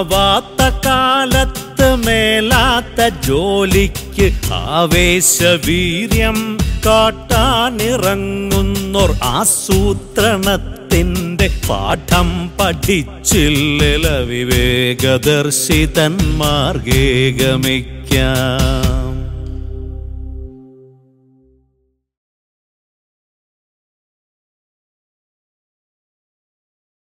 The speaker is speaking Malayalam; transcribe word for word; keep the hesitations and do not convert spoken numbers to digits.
ആവാത്ത കാലത്ത് മേലാത്ത ജോലിക്ക് ആവേശവീര്യം കാട്ടാനിറങ്ങുന്നോർ ആസൂത്രണത്തിന്റെ പാഠം പഠിച്ചില്ല വിവേകദർശിതന്മാർഗേ ഗമിക്കാം.